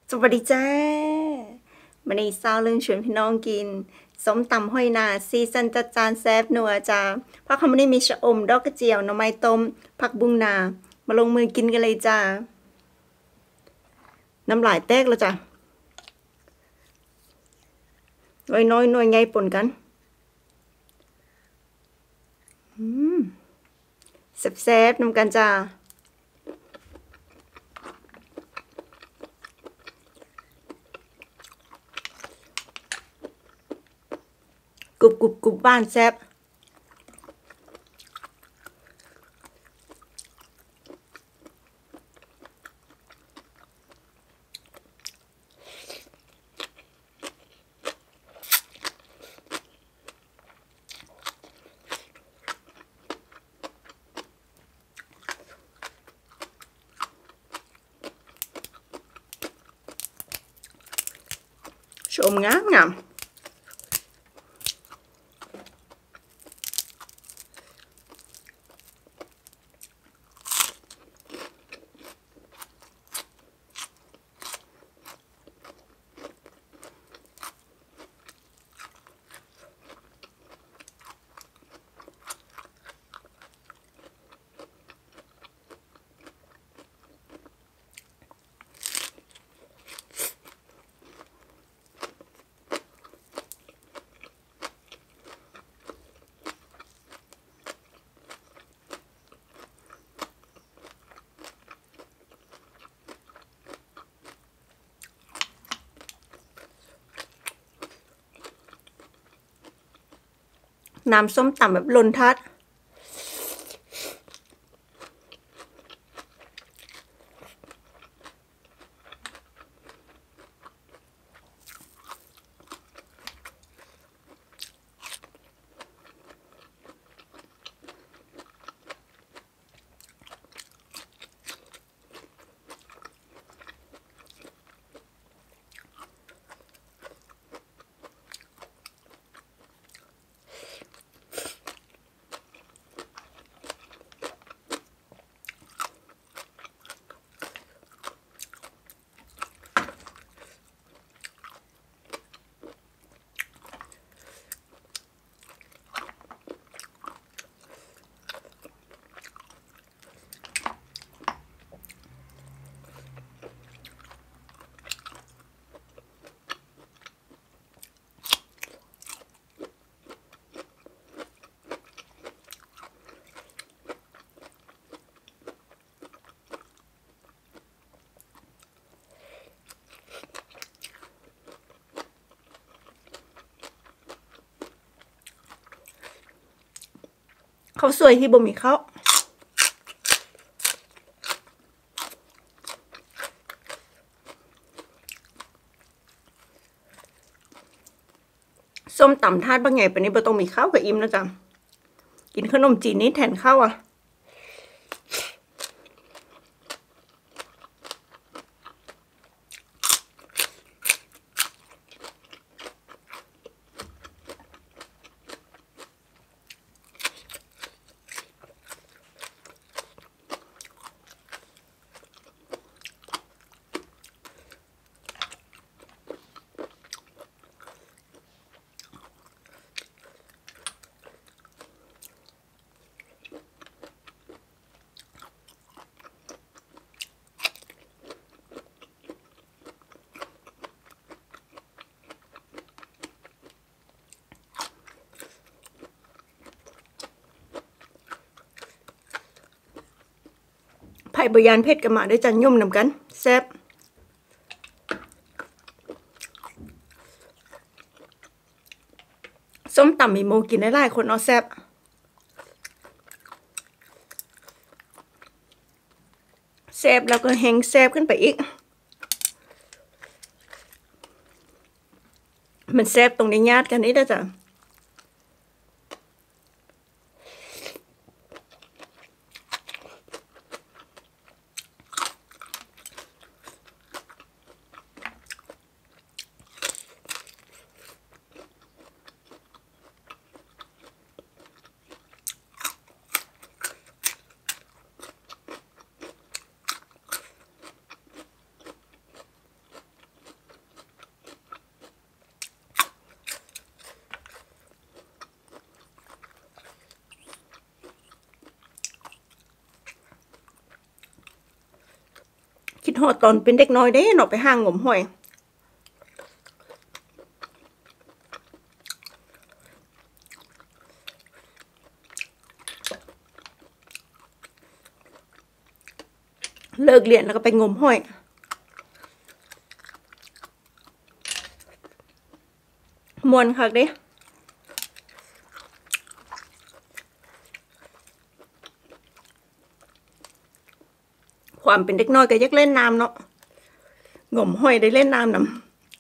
สวัสดีจ้าวันนี้ซาวเรื่องชวนพี่น้องกินส้มตำห้อยนาซีซันจัดจานแซ่บนัวจ้าผักคำนี้มีชะอมดอกกระเจียวหน่อไม้ต้มผักบุ้งนามาลงมือกินกันเลยจ้าน้ำลายแตกแล้วจ้าน้อยน้อยหน่วยไงป่นกันแซ่บๆนำกันจ้ากรุบบ้านแซ่บชมงามน้ำส้มตำแบบล้นทัดเขาสวยที่บ่มีเขาส้มตำทาดบางไงปะนี้บ่ต้องมีข้าวกับอิ่มแล้วจ้ะกินขนมจีนนี้แทนข้าวอ่ะไผ่บยานเพชรกันมาด้วยจันยุ่มนำกันแซ่บส้มตำมีโมกินได้หลายคนเอาแซ่บแซ่บแล้วก็แห้งแซ่บขึ้นไปอีกมันแซ่บตรงในญาติกันนี่นะจ๊ะฮอดตอนเป็นเด็กน้อยเด้เนาะไปห้างงมหอยเลิกเรียนแล้วก็ไปงมหอยม่วนคักเด้ความเป็นเด็กน้อยก็อยากเล่นน้ำเนาะงมหอยได้เล่นน้ำนำ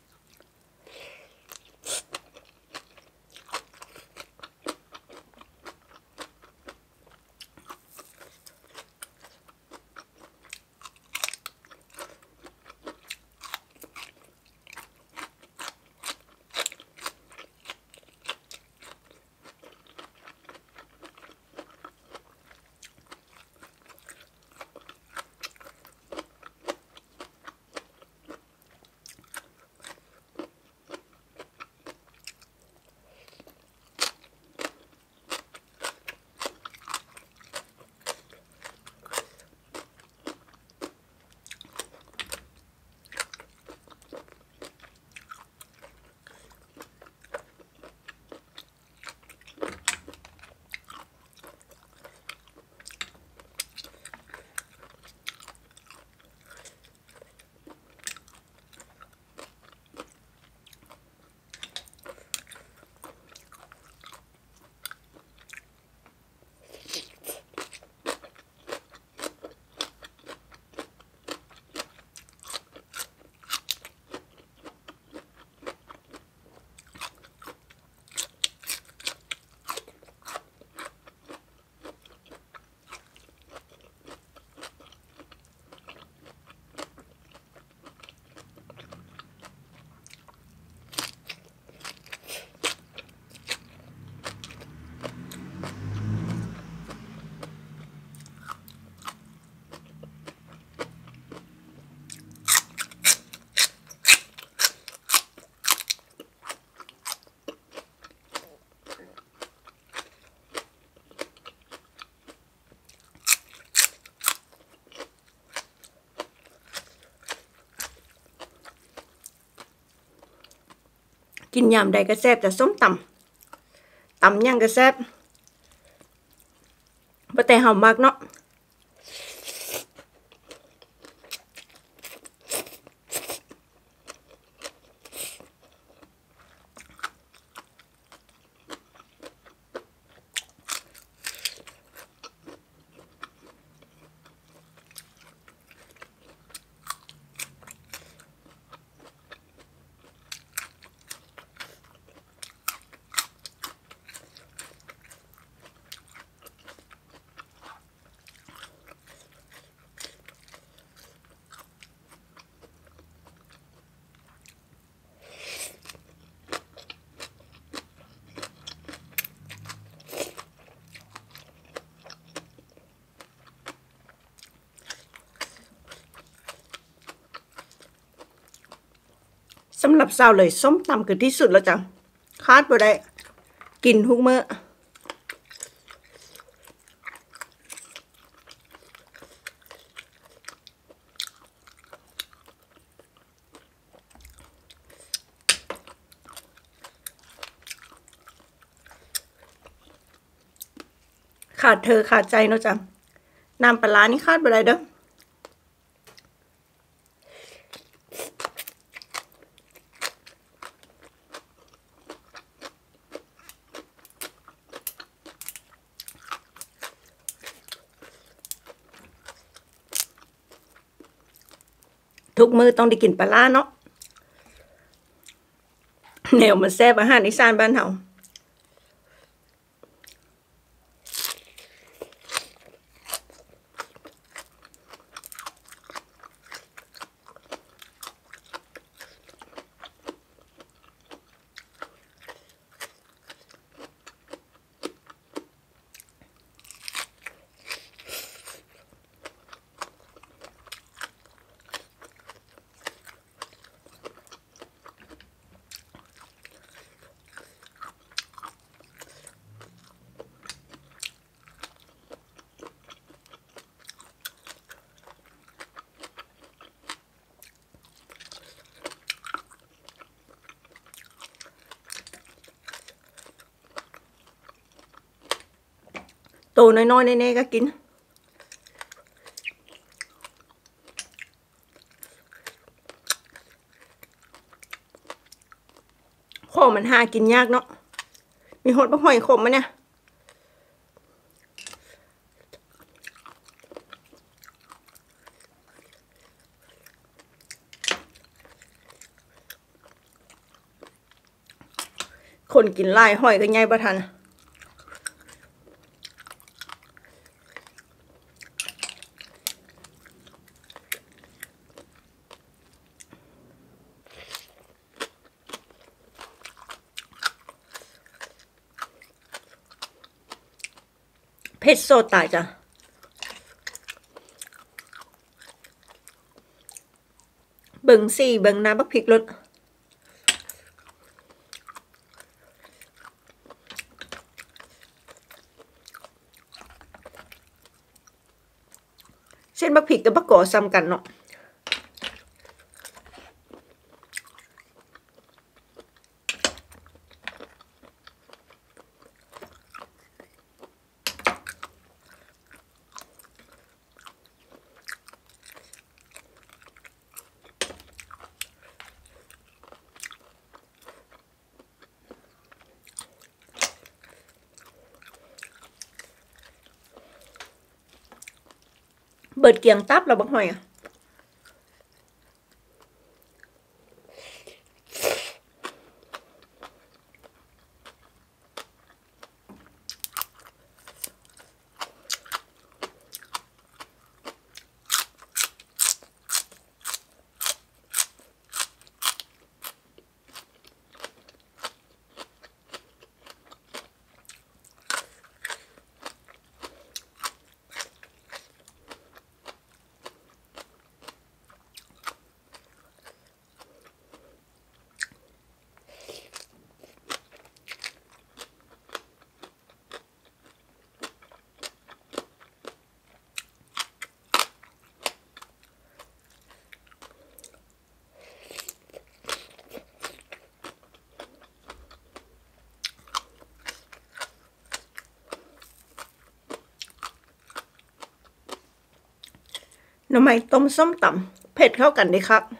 กินยามใดก็แซ่บแต่ส้มตำยังก็แซ่บบ่แต่เฮามักเนาะสำหรับสาวเลยส้มตำคือที่สุดแล้วจ้ะคาดบ่ได้กินทุกมื้อขาดเธอขาดใจเนาะจ้ะน้ำปลาร้านี่คาดบ่ได้เด้อทุกมื้อต้องได้กินปลาร้าเนาะแนวมันแซ่บอาหารอีสานบ้านเฮาตัวน้อยๆแน่ๆก็กินข้อมันหากินยากเนาะมีหดปลาหอยขมมั้ยเนี่ยคนกินลายหอยก็ใหญ่บ่ทันเผ็ดโซตายจ้ะเบิ่งสี่เบิ่งน้ำบักพริกรสเส้นบักพริกกับบักกอซ้ำกันเนาะเบิดเกียงตับแล้วบักหอยอ่ะหน่อไม้ต้มส้มตำเผ็ดเข้ากันดีครับ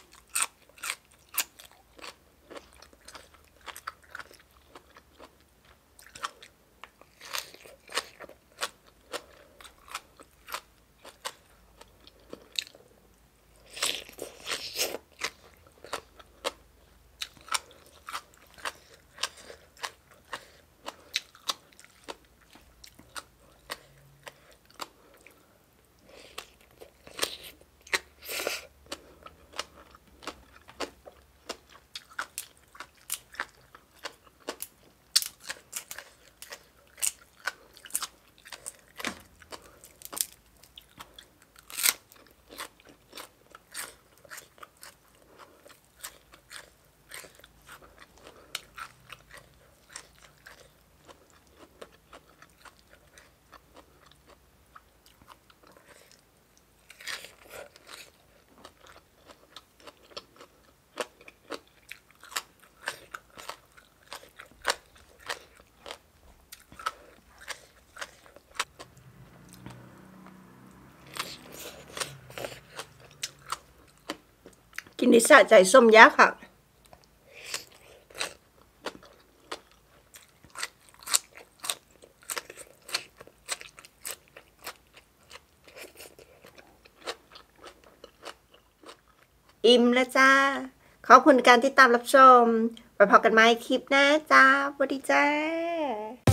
กินดิสะใจส้มยักษ์ค่ะอิ่มแล้วจ้าขอบคุณการติดตามรับชมไปพบกันใหม่คลิปหน้าจ้าสวัสดีจ้า